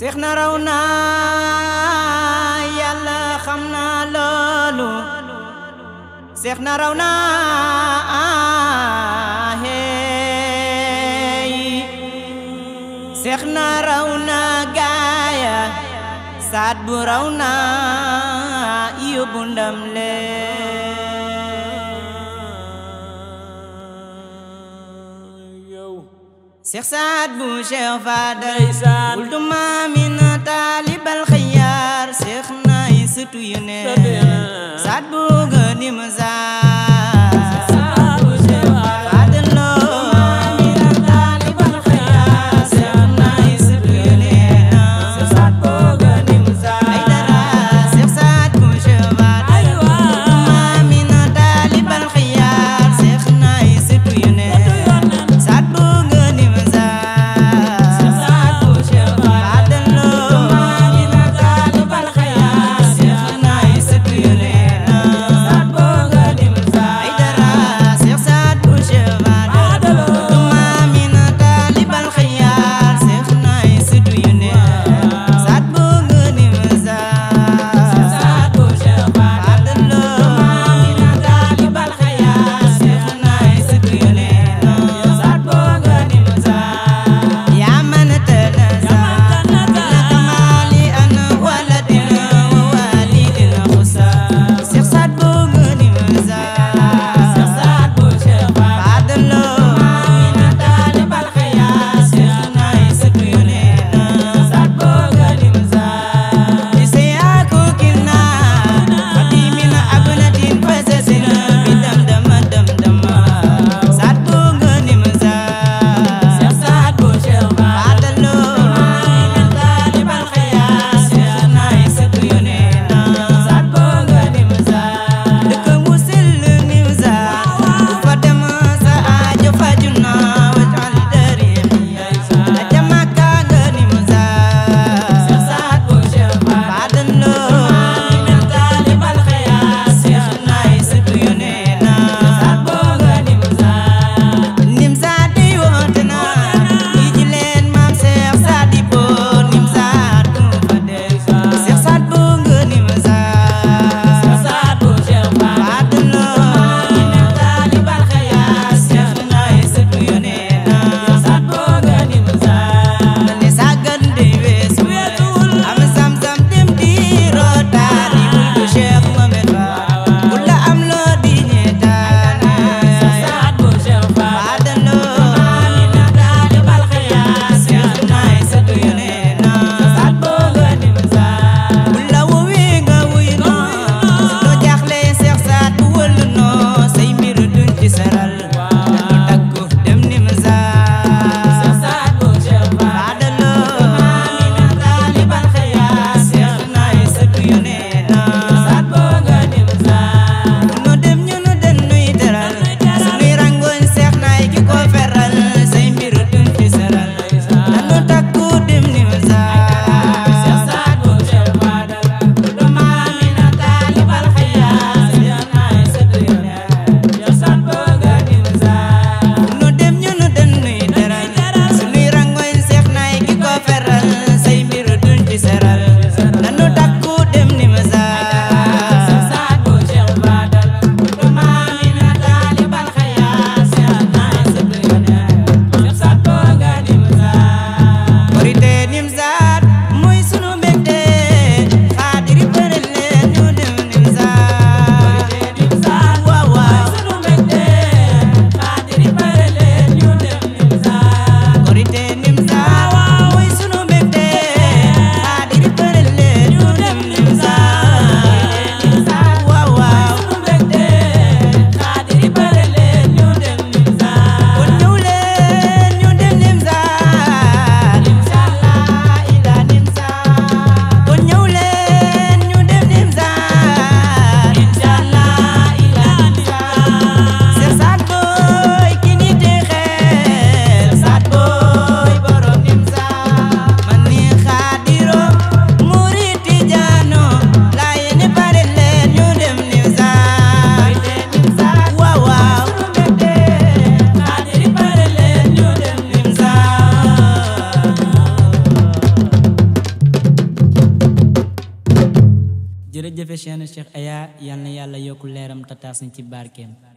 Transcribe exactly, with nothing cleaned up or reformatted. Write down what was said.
seex na raw naa yàlla xam naa loolu seex na raw naa hey seex na raw naa gaaya saat bu raw naa yóbbu ndam le Seex Saad bu Cheikh Fadal wuldu maamina taalibal xiyaar seex nay sëtu yu ne Saad bu gëni ma jërëjëfe Cheikh Cheikh Aya yal na yàlla yokku leeram tataas ci barkeem